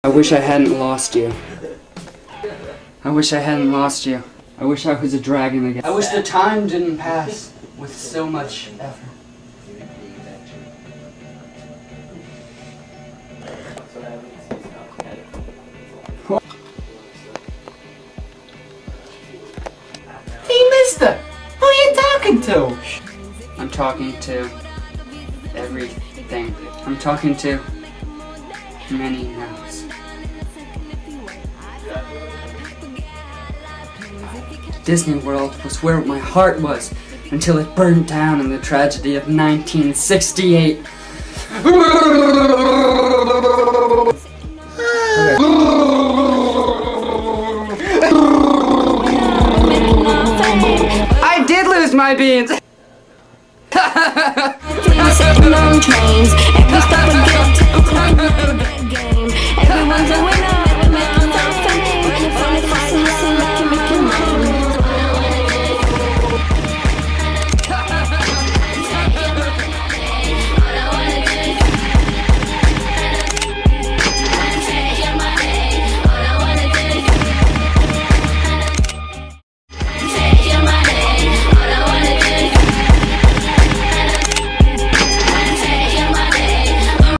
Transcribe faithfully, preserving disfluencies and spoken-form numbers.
I wish I hadn't lost you. I wish I hadn't lost you. I wish I was a dragon again. I wish the time didn't pass with so much effort. Hey, mister! Who are you talking to? I'm talking to everything. I'm talking to many notes. Disney World was where my heart was until it burned down in the tragedy of nineteen sixty-eight. I did lose my beans!